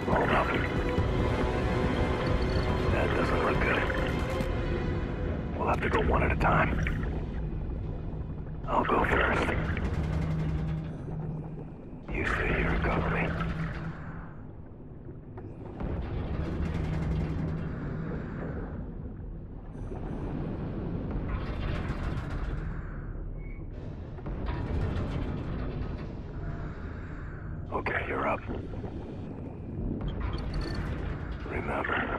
Hold up. That doesn't look good. We'll have to go one at a time. I'll go first. You stay here and cover me. Okay, you're up. Remember,